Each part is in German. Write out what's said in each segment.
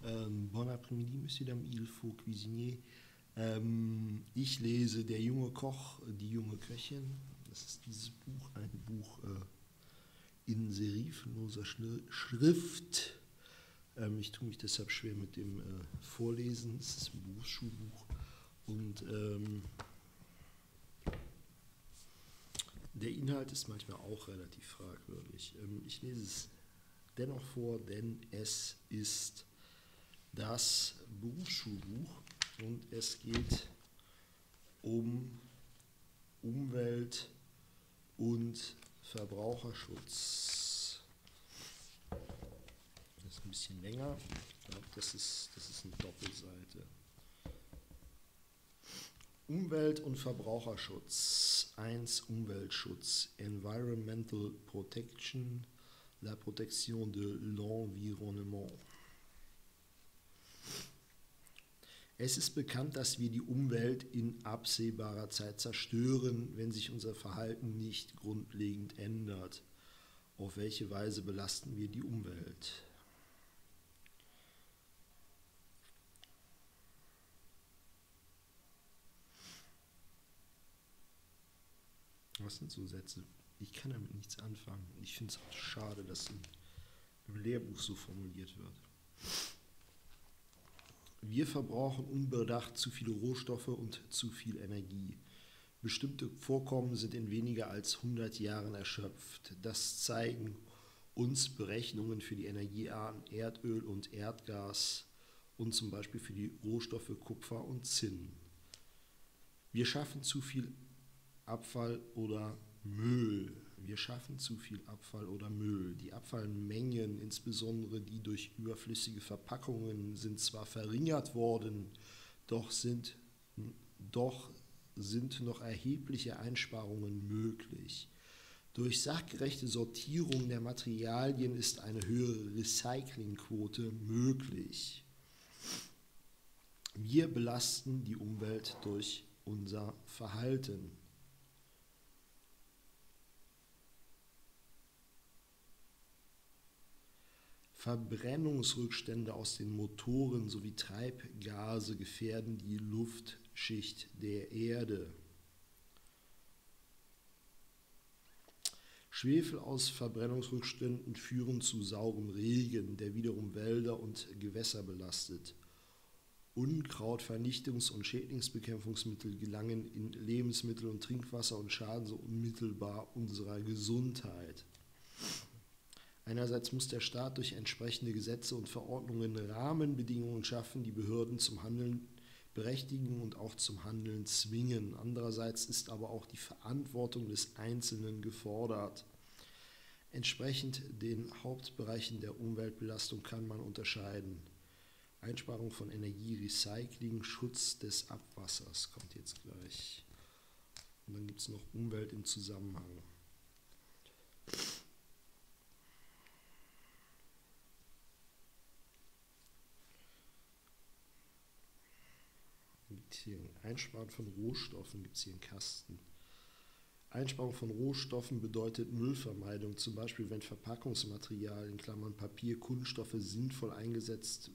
Bon après-midi, Monsieur, Dame, il faut cuisiner. Ich lese Der junge Koch, die junge Köchin. Das ist dieses Buch, ein Buch in serifenloser Schrift. Ich tue mich deshalb schwer mit dem Vorlesen. Es ist ein Berufsschulbuch. Und der Inhalt ist manchmal auch relativ fragwürdig. Ich lese es dennoch vor, denn es ist das Berufsschulbuch und es geht um Umwelt- und Verbraucherschutz. Das ist ein bisschen länger. Ich glaube, das ist eine Doppelseite. Umwelt- und Verbraucherschutz. 1. Umweltschutz. Environmental Protection. La protection de l'environnement. Es ist bekannt, dass wir die Umwelt in absehbarer Zeit zerstören, wenn sich unser Verhalten nicht grundlegend ändert. Auf welche Weise belasten wir die Umwelt? Was sind so Sätze? Ich kann damit nichts anfangen. Ich finde es auch schade, dass im Lehrbuch so formuliert wird. Wir verbrauchen unbedacht zu viele Rohstoffe und zu viel Energie. Bestimmte Vorkommen sind in weniger als 100 Jahren erschöpft. Das zeigen uns Berechnungen für die Energiearten Erdöl und Erdgas und zum Beispiel für die Rohstoffe Kupfer und Zinn. Wir schaffen zu viel Abfall oder Müll. Wir schaffen zu viel Abfall oder Müll. Die Abfallmengen, insbesondere die durch überflüssige Verpackungen, sind zwar verringert worden, doch sind noch erhebliche Einsparungen möglich. Durch sachgerechte Sortierung der Materialien ist eine höhere Recyclingquote möglich. Wir belasten die Umwelt durch unser Verhalten. Verbrennungsrückstände aus den Motoren sowie Treibgase gefährden die Luftschicht der Erde. Schwefel aus Verbrennungsrückständen führen zu saurem Regen, der wiederum Wälder und Gewässer belastet. Unkrautvernichtungs- und Schädlingsbekämpfungsmittel gelangen in Lebensmittel und Trinkwasser und schaden so unmittelbar unserer Gesundheit. Einerseits muss der Staat durch entsprechende Gesetze und Verordnungen Rahmenbedingungen schaffen, die Behörden zum Handeln berechtigen und auch zum Handeln zwingen. Andererseits ist aber auch die Verantwortung des Einzelnen gefordert. Entsprechend den Hauptbereichen der Umweltbelastung kann man unterscheiden. Einsparung von Energie, Recycling, Schutz des Abwassers kommt jetzt gleich. Und dann gibt es noch Umwelt im Zusammenhang. Hier Einsparen von Rohstoffen gibt es hier einen Kasten. Einsparung von Rohstoffen bedeutet Müllvermeidung, zum Beispiel wenn Verpackungsmaterial in Klammern Papier, Kunststoffe sinnvoll eingesetzt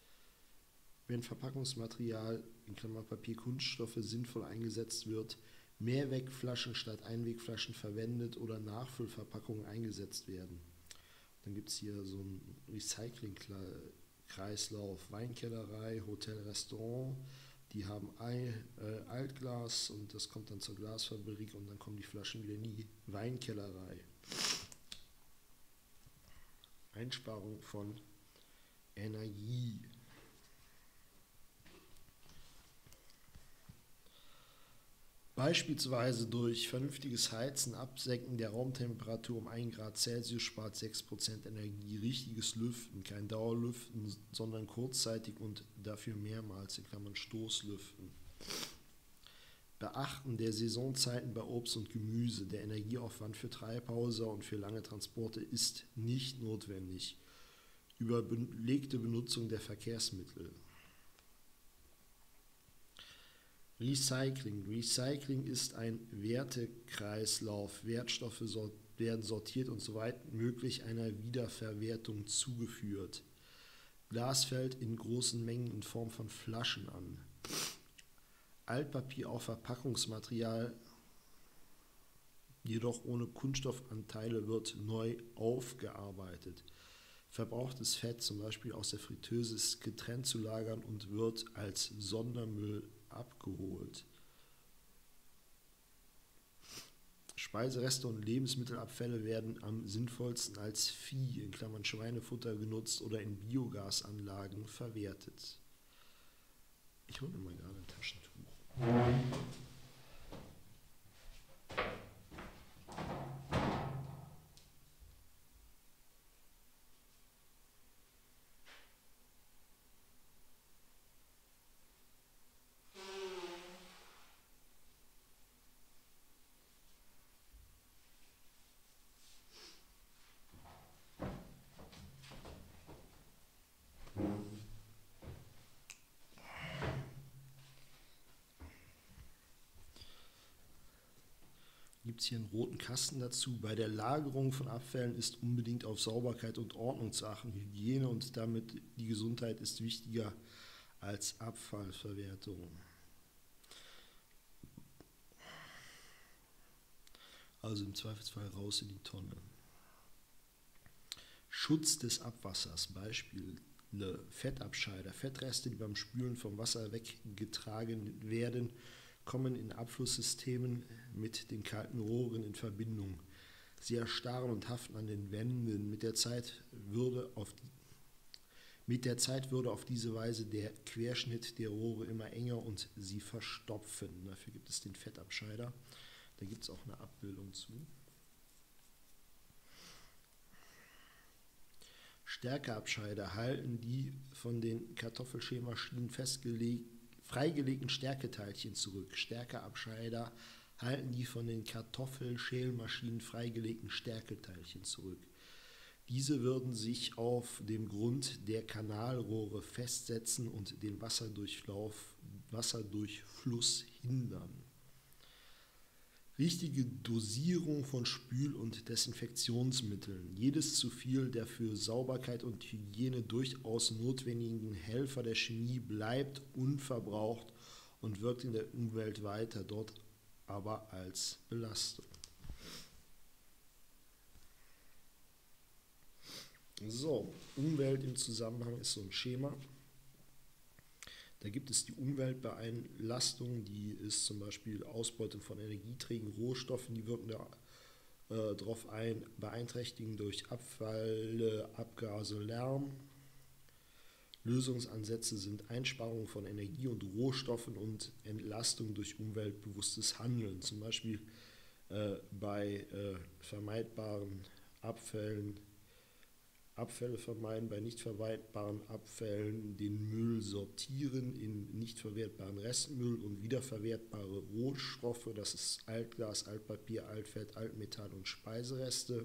wird, Mehrwegflaschen statt Einwegflaschen verwendet oder Nachfüllverpackungen eingesetzt werden. Dann gibt es hier so einen Recycling-Kreislauf, Weinkellerei, Hotel, Restaurant. Die haben Altglas und das kommt dann zur Glasfabrik und dann kommen die Flaschen wieder in die Weinkellerei. Einsparung von Energie. Beispielsweise durch vernünftiges Heizen, Absenken der Raumtemperatur um 1 Grad Celsius spart 6% Energie. Richtiges Lüften, kein Dauerlüften, sondern kurzzeitig und dafür mehrmals, in Klammern Stoßlüften. Beachten der Saisonzeiten bei Obst und Gemüse. Der Energieaufwand für Treibhäuser und für lange Transporte ist nicht notwendig. Überlegte Benutzung der Verkehrsmittel. Recycling. Recycling ist ein Wertekreislauf. Wertstoffe werden sortiert und soweit möglich einer Wiederverwertung zugeführt. Glas fällt in großen Mengen in Form von Flaschen an. Altpapier, auch Verpackungsmaterial, jedoch ohne Kunststoffanteile, wird neu aufgearbeitet. Verbrauchtes Fett, zum Beispiel aus der Fritteuse, ist getrennt zu lagern und wird als Sondermüll abgeholt. Speisereste und Lebensmittelabfälle werden am sinnvollsten als Vieh (Schweinefutter) genutzt oder in Biogasanlagen verwertet. Ich hole mir mal gerade ein Taschentuch. Gibt es hier einen roten Kasten dazu. Bei der Lagerung von Abfällen ist unbedingt auf Sauberkeit und Ordnung zu achten. Hygiene und damit die Gesundheit ist wichtiger als Abfallverwertung. Also im Zweifelsfall raus in die Tonne. Schutz des Abwassers, Beispiele: Fettabscheider. Fettreste, die beim Spülen vom Wasser weggetragen werden, kommen in Abflusssystemen mit den kalten Rohren in Verbindung. Sie erstarren und haften an den Wänden. Mit der Zeit würde auf diese Weise der Querschnitt der Rohre immer enger und sie verstopfen. Dafür gibt es den Fettabscheider. Da gibt es auch eine Abbildung zu. Stärkeabscheider halten die von den Kartoffelschälmaschinen freigelegten Stärketeilchen zurück. Stärkeabscheider halten die von den Kartoffelschälmaschinen freigelegten Stärketeilchen zurück. Diese würden sich auf dem Grund der Kanalrohre festsetzen und den Wasserdurchfluss hindern. Richtige Dosierung von Spül- und Desinfektionsmitteln. Jedes zu viel der für Sauberkeit und Hygiene durchaus notwendigen Helfer der Chemie bleibt unverbraucht und wirkt in der Umwelt weiter, dort aber als Belastung. So, Umwelt im Zusammenhang ist so ein Schema. Da gibt es die Umweltbeeinlastung, die ist zum Beispiel Ausbeutung von energieträgen Rohstoffen, die wirken darauf ein, beeinträchtigen durch Abfälle, Abgase, Lärm. Lösungsansätze sind Einsparung von Energie und Rohstoffen und Entlastung durch umweltbewusstes Handeln, zum Beispiel bei vermeidbaren Abfällen. Abfälle vermeiden, bei nicht vermeidbaren Abfällen den Müll sortieren in nicht verwertbaren Restmüll und wiederverwertbare Rohstoffe, das ist Altglas, Altpapier, Altfett, Altmetall und Speisereste.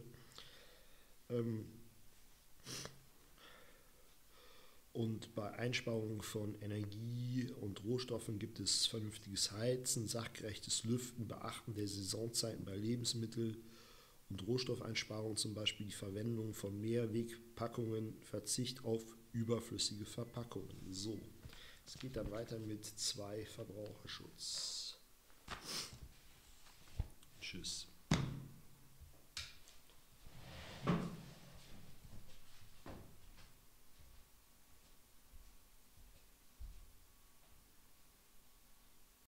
Und bei Einsparungen von Energie und Rohstoffen gibt es vernünftiges Heizen, sachgerechtes Lüften, Beachten der Saisonzeiten bei Lebensmitteln und Rohstoffeinsparung, zum Beispiel die Verwendung von Mehrwegpackungen, Verzicht auf überflüssige Verpackungen. So, es geht dann weiter mit 2 Verbraucherschutz. Tschüss.